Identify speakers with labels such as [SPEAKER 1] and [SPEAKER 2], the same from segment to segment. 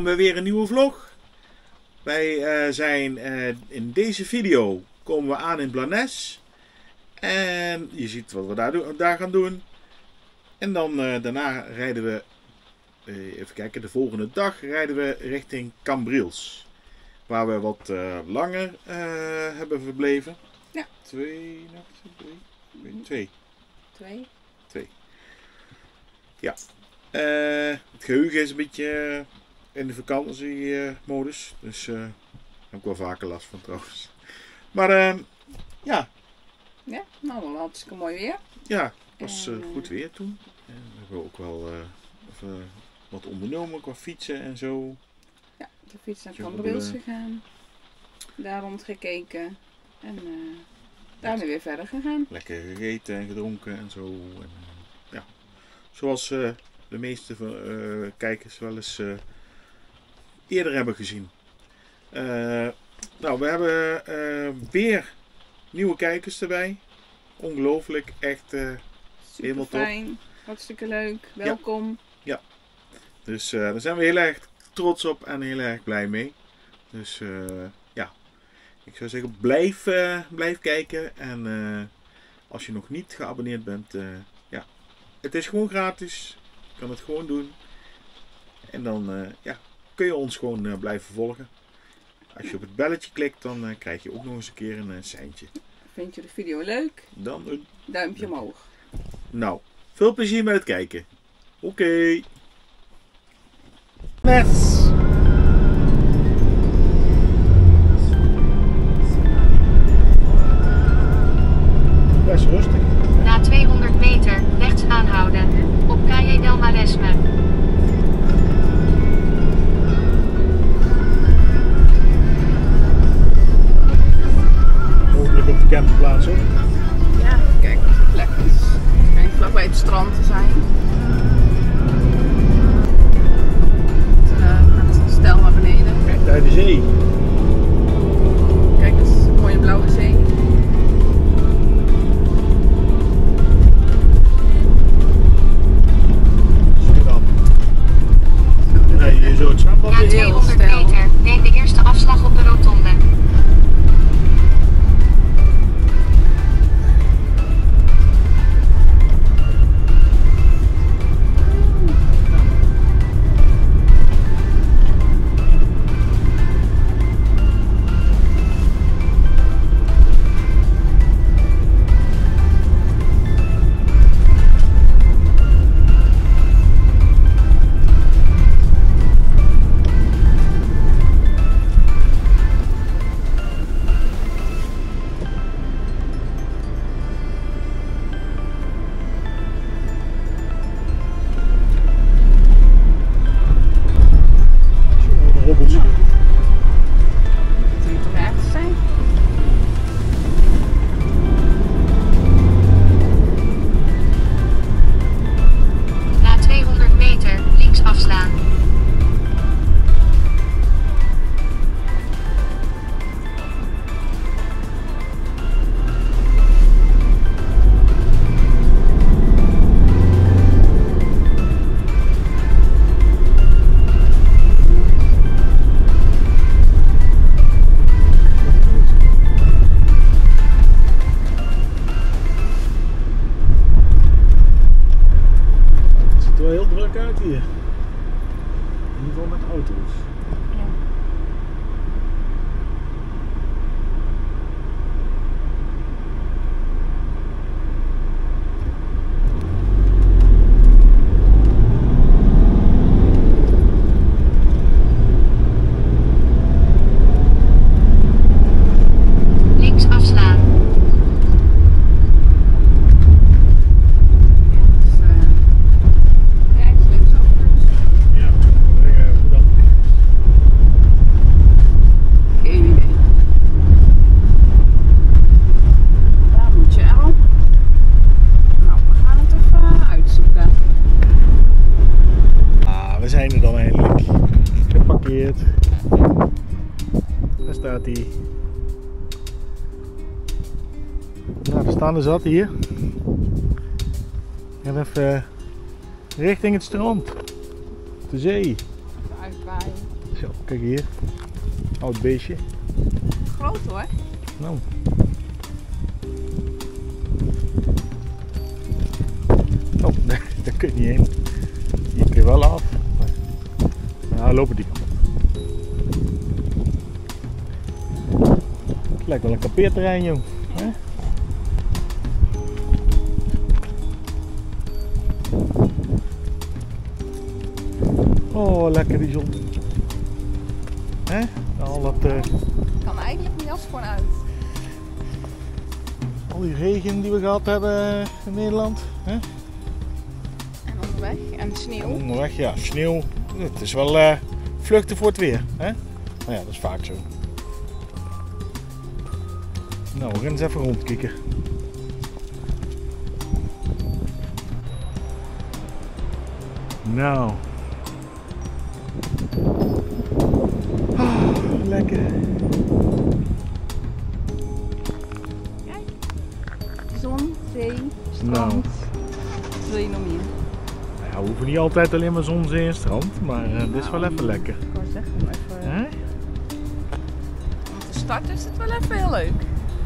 [SPEAKER 1] welkom bij weer een nieuwe vlog. Wij zijn in deze video komen we aan in Blanes. En je ziet wat we daar gaan doen. En dan daarna rijden we, even kijken, de volgende dag rijden we richting Cambriels. Waar we wat langer hebben verbleven.
[SPEAKER 2] Ja.
[SPEAKER 1] Twee nachten? Twee. Ja. Het geheugen is een beetje in de vakantiemodus. Dus daar heb ik wel vaker last van trouwens. Maar ja.
[SPEAKER 2] Ja, nou wel hartstikke mooi weer.
[SPEAKER 1] Ja, het was goed weer toen. En we hebben ook wel even wat ondernomen qua fietsen en zo.
[SPEAKER 2] Ja, de fiets naar Cambriels gegaan. Daar rondgekeken. En daarna weer verder gegaan.
[SPEAKER 1] Lekker gegeten en gedronken en zo. En, ja, zoals de meeste kijkers wel eens eerder hebben gezien. Nou, we hebben weer nieuwe kijkers erbij. Ongelooflijk, echt helemaal top.
[SPEAKER 2] Fijn, hartstikke leuk, welkom.
[SPEAKER 1] Ja. Dus daar zijn we heel erg trots op en heel erg blij mee. Dus ja, ik zou zeggen blijf kijken. En als je nog niet geabonneerd bent, ja, het is gewoon gratis. Je kan het gewoon doen. En dan ja, kun je ons gewoon blijven volgen. Als je op het belletje klikt, dan krijg je ook nog eens een keer een seintje.
[SPEAKER 2] Vind je de video leuk?
[SPEAKER 1] Dan een
[SPEAKER 2] duimpje omhoog.
[SPEAKER 1] Nou, veel plezier met het kijken. Oké. Mes. Best rustig.
[SPEAKER 3] Na 200 meter rechts aanhouden op Calle del Maresme.
[SPEAKER 1] Mogelijk op de campingplaats ook.
[SPEAKER 2] Ja, kijk of het plek is. Het schijnt vlakbij het strand te zijn. Het stel naar beneden.
[SPEAKER 1] Kijk daar de zee.
[SPEAKER 2] Kijk, dat is een mooie blauwe zee.
[SPEAKER 1] Nee, je zo het zwembad.
[SPEAKER 3] Na
[SPEAKER 2] heel
[SPEAKER 3] 200
[SPEAKER 2] stijl.
[SPEAKER 3] meter neem de eerste afslag op de rotonde.
[SPEAKER 1] Hobbeltje.
[SPEAKER 2] Het moet toch ergens zijn?
[SPEAKER 3] Na 200 meter links afslaan.
[SPEAKER 1] Het ziet er wel heel druk uit hier. In ieder geval met auto's.
[SPEAKER 2] Ja.
[SPEAKER 3] Links afslaan.
[SPEAKER 2] Ja, het is linksaf.
[SPEAKER 1] Ja, hoe dan?
[SPEAKER 2] Geen idee. Daar moet je al. Nou, we gaan het even uitzoeken.
[SPEAKER 1] Ah, we zijn er dan eindelijk. Geparkeerd. Daar staat hij. Nou, we staan er zat hier. En even richting het strand. De zee.
[SPEAKER 2] Even uitwaaien.
[SPEAKER 1] kijk hier. Oud beestje.
[SPEAKER 2] Groot hoor.
[SPEAKER 1] Nou. Oh, daar kun je niet heen. Hier kun je wel af. Nou, lopen die kant op. Het lijkt wel een kampeerterrein, jong. Hè? Oh, lekker die zon. Hè? Al dat,
[SPEAKER 2] Kan eigenlijk niet als gewoon uit.
[SPEAKER 1] al die regen die we gehad hebben in Nederland. Hè?
[SPEAKER 2] En onderweg. En sneeuw.
[SPEAKER 1] Onderweg, ja, sneeuw. Het is wel vluchten voor het weer. Hè? Nou ja, dat is vaak zo. Nou, we gaan eens even rondkijken. Nou. Ah, lekker.
[SPEAKER 2] Kijk. Zon, zee, strand.
[SPEAKER 1] Nou.
[SPEAKER 2] Wat wil je nog meer?
[SPEAKER 1] Ja, we hoeven niet altijd alleen maar zon, zee en strand, maar dit is wel even lekker.
[SPEAKER 2] Ik wou zeggen, om even...
[SPEAKER 1] Hè?
[SPEAKER 2] Om te starten is het wel even heel leuk.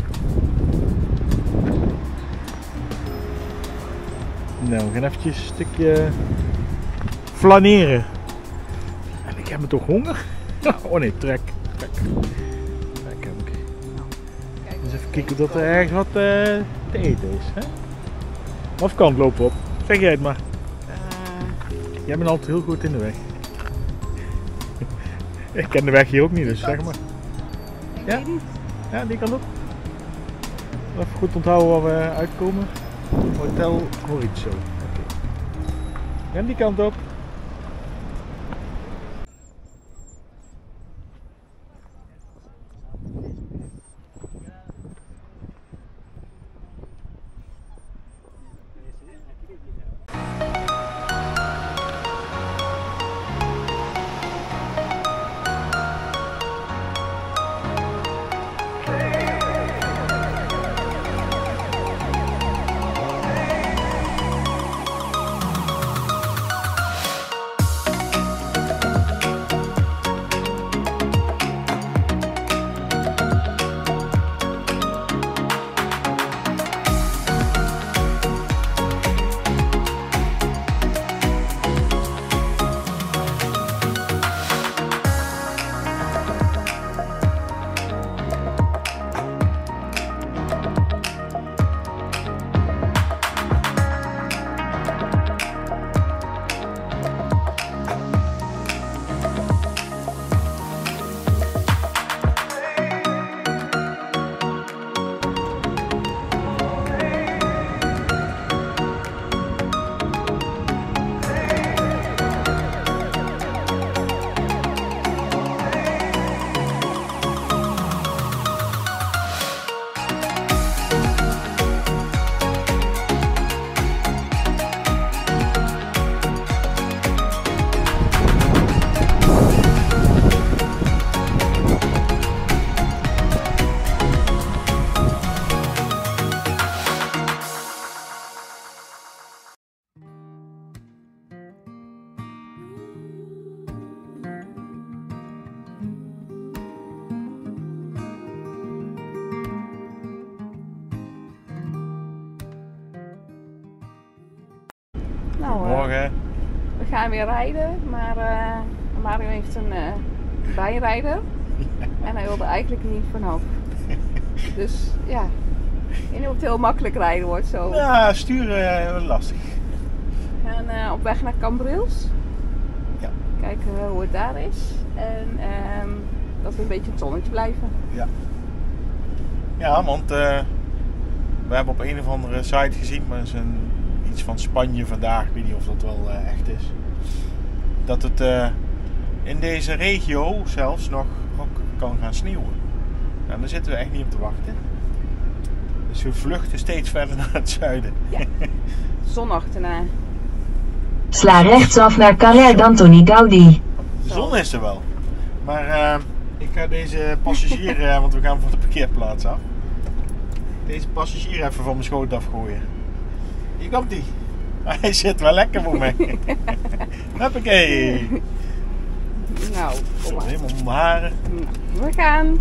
[SPEAKER 1] Nou, we gaan eventjes een stukje flaneren. En ik heb me toch honger? Oh nee, trek. Trek heb ik.
[SPEAKER 2] Kijk,
[SPEAKER 1] Dus even kijken of dat er ergens wat te eten is. Hè? Of kant lopen op. Zeg jij het maar. Jij bent altijd heel goed in de weg. Ik ken de weg hier ook niet, dus zeg maar.
[SPEAKER 2] ik
[SPEAKER 1] Ja?
[SPEAKER 2] weet niet.
[SPEAKER 1] Ja, die kant op. Even goed onthouden waar we uitkomen. Hotel Horizon. Okay. En die kant op.
[SPEAKER 2] Nou,
[SPEAKER 1] Morgen.
[SPEAKER 2] we gaan weer rijden, maar Mario heeft een bijrijder en hij wilde eigenlijk niet vanaf. Dus ja, ik weet niet of het heel makkelijk rijden wordt zo.
[SPEAKER 1] Ja, sturen lastig.
[SPEAKER 2] We gaan op weg naar Cambrils.
[SPEAKER 1] Ja.
[SPEAKER 2] Kijken hoe het daar is en dat we een beetje in het zonnetje blijven.
[SPEAKER 1] Ja, want we hebben op een of andere site gezien, maar het is iets van Spanje vandaag, ik weet niet of dat wel echt is. Dat het in deze regio zelfs nog ook kan gaan sneeuwen. Nou, daar zitten we echt niet op te wachten. Dus we vluchten steeds verder naar het zuiden.
[SPEAKER 2] Ja. Zon achterna.
[SPEAKER 4] Sla rechtsaf naar Calais d'Antoni Gaudi.
[SPEAKER 1] De zon is er wel. Maar ik ga deze passagier, want we gaan van de parkeerplaats af. Deze passagier even van mijn schoot afgooien. Hier komt hij. Hij zit wel lekker voor mij. Hoppakee.
[SPEAKER 2] Nou, kom maar.
[SPEAKER 1] Helemaal om mijn haren.
[SPEAKER 2] We gaan.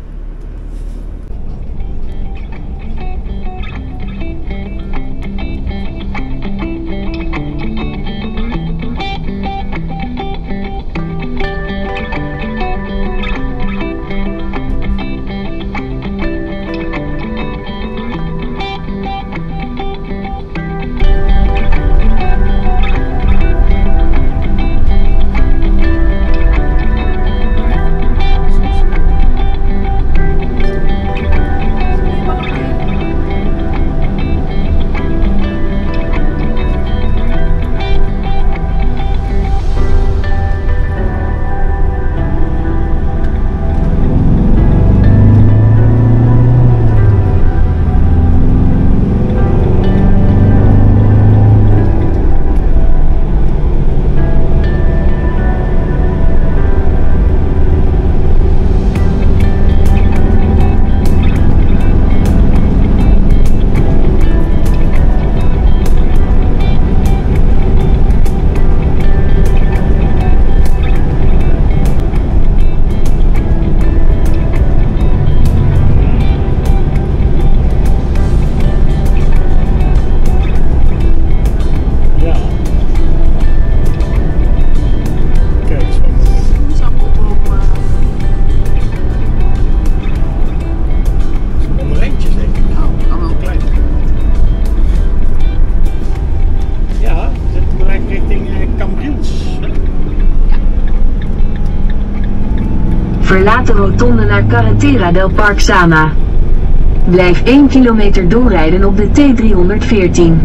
[SPEAKER 4] Verlaat de rotonde naar Carretera del Parque Sama. Blijf 1 kilometer doorrijden op de T314.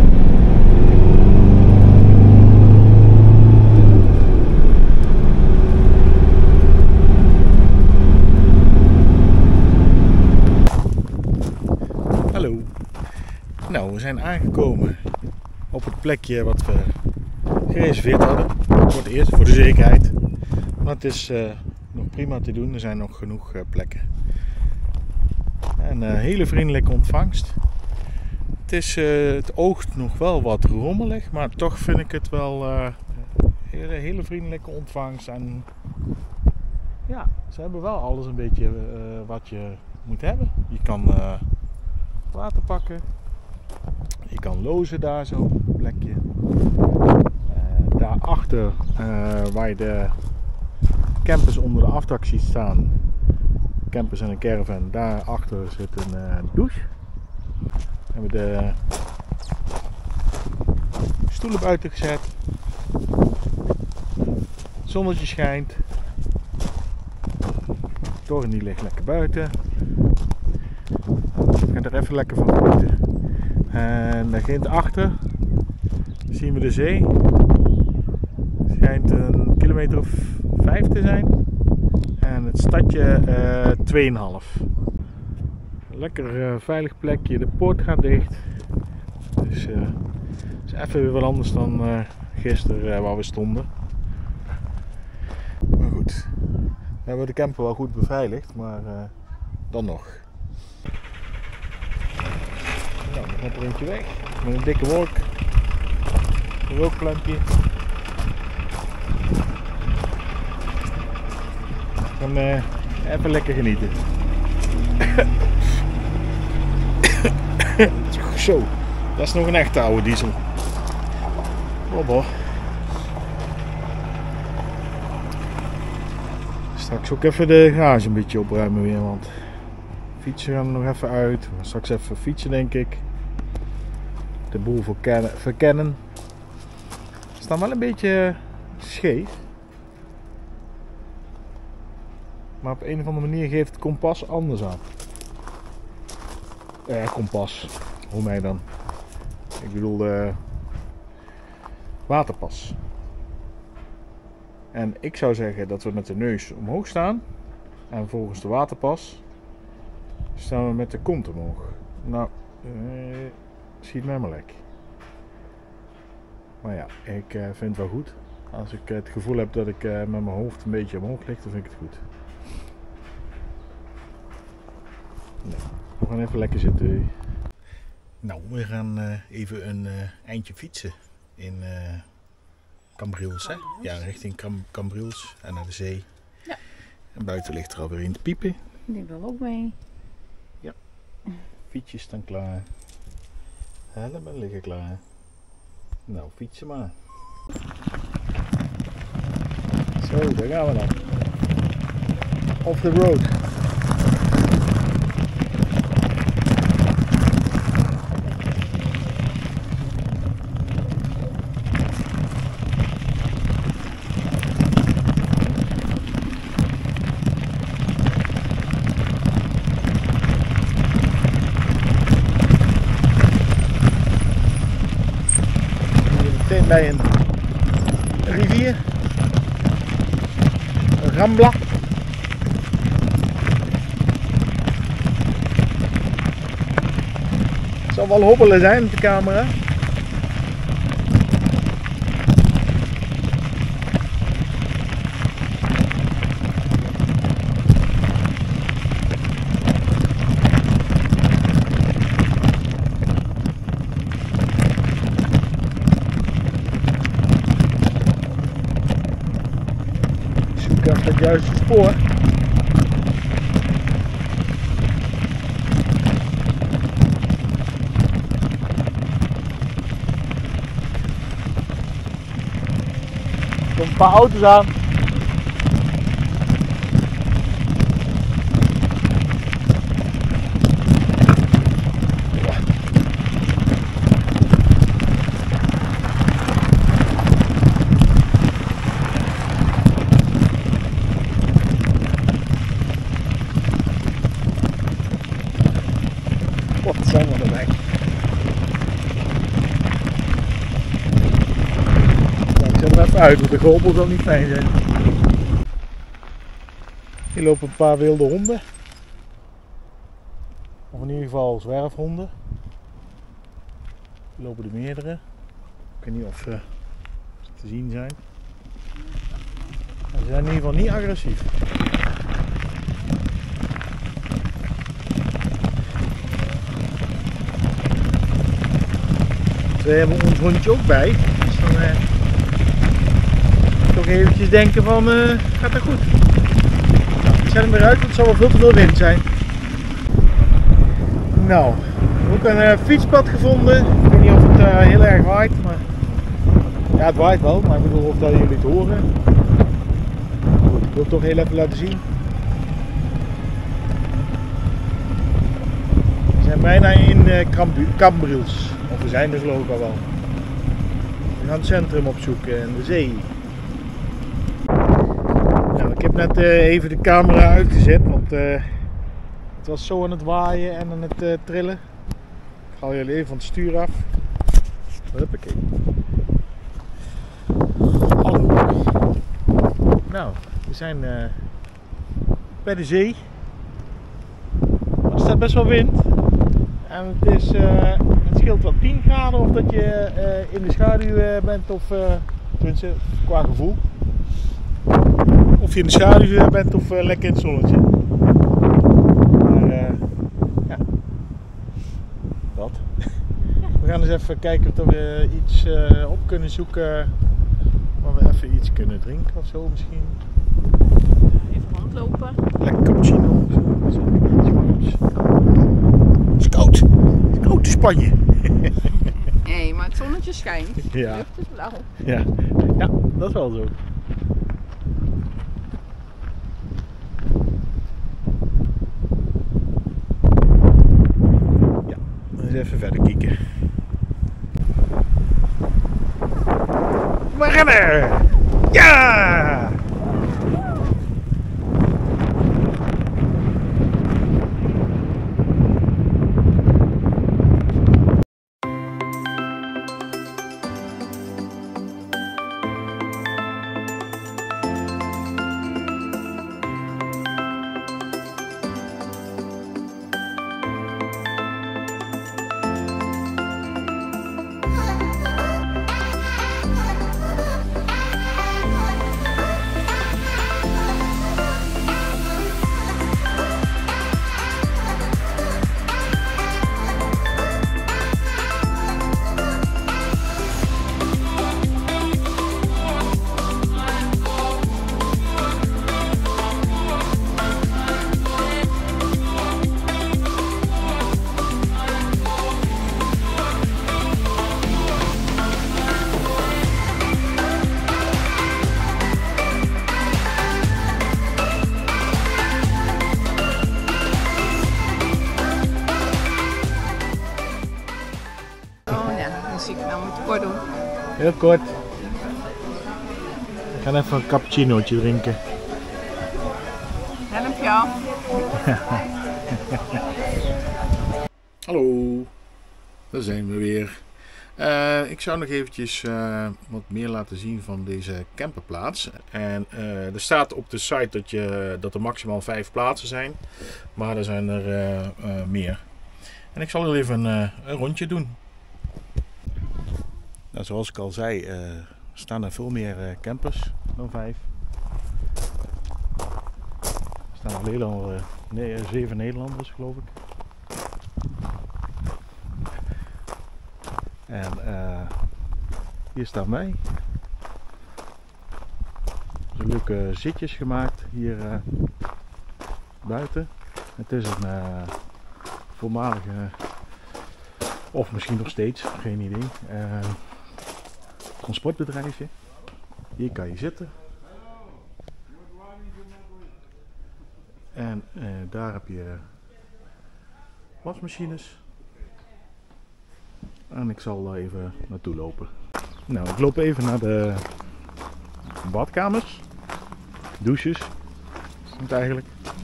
[SPEAKER 1] Hallo. Nou, we zijn aangekomen op het plekje wat we gereserveerd hadden. Voor het eerst, voor de zekerheid. Maar het is nog prima te doen, er zijn nog genoeg plekken. En een hele vriendelijke ontvangst. Het oogt nog wel wat rommelig, maar toch vind ik het wel een hele vriendelijke ontvangst. En ja, ze hebben wel alles een beetje wat je moet hebben. Je kan water pakken, je kan lozen daar zo op een plekje. Daarachter waar je de campers onder de afdak ziet staan, campers en een caravan, daarachter zit een douche. We hebben de stoelen buiten gezet, het zonnetje schijnt, de toren die ligt lekker buiten. We gaan er even lekker van genieten. En daar begint achter zien we de zee. Het schijnt een kilometer of 5 te zijn. En het stadje 2,5. Lekker veilig plekje. De poort gaat dicht. Dus het is even weer wat anders dan gisteren waar we stonden. Maar goed. We hebben de camper wel goed beveiligd. Maar dan nog. Nou, dan gaat er eentje weg. Met een dikke wolk. Een rookplampje. Dan even lekker genieten. Zo, dat is nog een echte oude diesel. Bobo. Straks ook even de garage een beetje opruimen weer, want fietsen gaan er nog even uit. We gaan straks even fietsen, denk ik. De boel verkennen. Ze staan wel een beetje scheef. Maar op een of andere manier geeft het kompas anders aan. Kompas. Hoe mij dan? Ik bedoel de waterpas. En ik zou zeggen dat we met de neus omhoog staan. En volgens de waterpas staan we met de kont omhoog. Nou, schiet mij maar lek. Maar ja, ik vind het wel goed. Als ik het gevoel heb dat ik met mijn hoofd een beetje omhoog lig, dan vind ik het goed. Nou, we gaan even lekker zitten. Nou, we gaan even een eindje fietsen in Cambrils, hè? Ja, richting Cambrils en naar de zee.
[SPEAKER 2] Ja.
[SPEAKER 1] En buiten ligt er alweer in te piepen.
[SPEAKER 2] Die wil ook mee.
[SPEAKER 1] Fietsjes staan klaar. Helmen liggen klaar. Nou, fietsen maar. Zo, daar gaan we dan. Off the road. Bij een rivier, een Rambla. Het zal wel hobbelen zijn op de camera. Het juiste spoor. Er komen een paar auto's aan. Wat zijn we erbij? Nou, ik zet er even uit, want de gobbel zal niet fijn zijn. Hier lopen een paar wilde honden. Of in ieder geval zwerfhonden. Hier lopen er meerdere. Ik weet niet of ze te zien zijn. Maar ze zijn in ieder geval niet agressief. We hebben ons hondje ook bij, dus dan toch eventjes denken van, gaat dat goed? Nou, ik zet hem eruit, want het zal wel veel te veel wind zijn. Nou, ook een fietspad gevonden. Ik weet niet of het heel erg waait, maar ja, het waait wel, maar ik bedoel of dat jullie het horen. Goed, ik wil het toch heel even laten zien. We zijn bijna in Cambrils. Of we zijn er geloof ik al wel. We gaan het centrum opzoeken en de zee. Nou, ik heb net even de camera uitgezet, want het was zo aan het waaien en aan het trillen. Ik haal jullie even van het stuur af. Huppakee. Hallo. Nou, we zijn bij de zee. Maar er staat best wel wind. En het scheelt wel 10 graden of dat je in de schaduw bent of tenminste qua gevoel. Of je in de schaduw bent of lekker in het zonnetje. Maar ja, dat. We gaan eens even kijken of we iets op kunnen zoeken waar we even iets kunnen drinken of zo misschien.
[SPEAKER 2] Even rondlopen.
[SPEAKER 1] Lekker cappuccino of zo. Het is koud. Het is koud in Spanje.
[SPEAKER 2] Nee, maar het zonnetje schijnt.
[SPEAKER 1] Ja.
[SPEAKER 2] De lucht is blauw.
[SPEAKER 1] Ja. Ja, dat is wel zo. Ja, eens even verder kijken. We rennen! Ja!
[SPEAKER 2] kort doen.
[SPEAKER 1] Heel kort. Ik ga even een cappuccinootje drinken.
[SPEAKER 2] Help jou.
[SPEAKER 1] Hallo, daar zijn we weer. Ik zou nog eventjes wat meer laten zien van deze camperplaats. En er staat op de site dat er maximaal 5 plaatsen zijn, maar er zijn er meer. En ik zal heel even een rondje doen. Nou, zoals ik al zei, staan er veel meer campers dan 5. Er staan alleen al 7 Nederlanders, geloof ik. En hier staan wij. Er zijn leuke zitjes gemaakt hier buiten. Het is een voormalige, of misschien nog steeds, geen idee, transportbedrijfje. Hier kan je zitten. En daar heb je wasmachines. En ik zal even naartoe lopen. Nou, ik loop even naar de badkamers. Douches. Is het eigenlijk.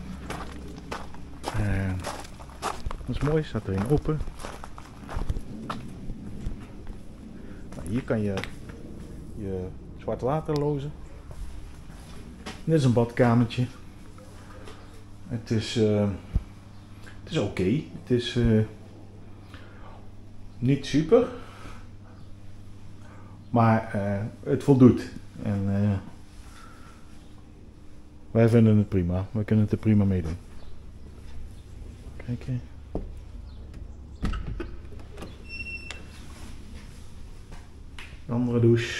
[SPEAKER 1] Dat is mooi, staat er een open. Nou, hier kan je zwart water lozen. Dit is een badkamertje. Het is oké. Het is niet super, maar het voldoet. En wij vinden het prima. We kunnen het er prima mee doen. Kijk. Een andere douche.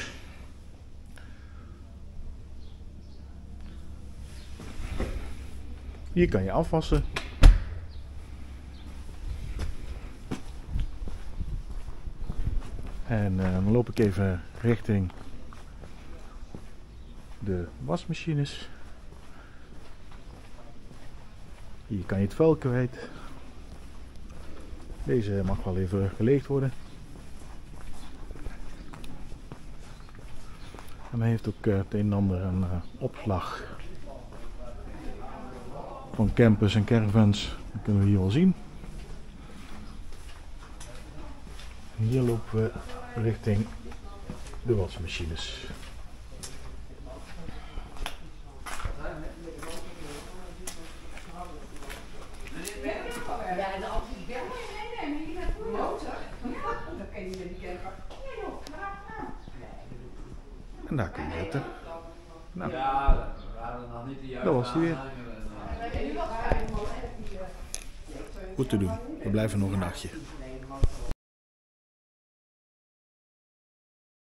[SPEAKER 1] Hier kan je afwassen. En dan loop ik even richting de wasmachines. Hier kan je het vuil kwijt. Deze mag wel even geleegd worden. En hij heeft ook het een en ander een opslag van campers en caravans. Dat kunnen we hier wel zien. Hier lopen we richting de wasmachines. En daar kun je zitten. Nou, dat was die weer. Goed te doen. We blijven nog een nachtje.